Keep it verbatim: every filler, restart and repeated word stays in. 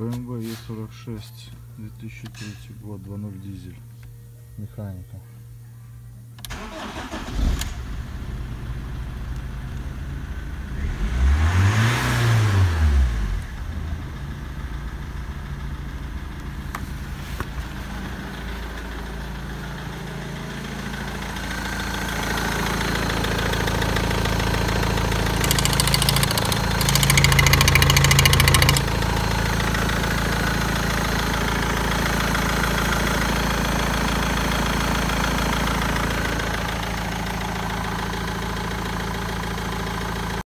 бэ эм вэ е сорок шесть две тысячи третий год, два ноль дизель, механика.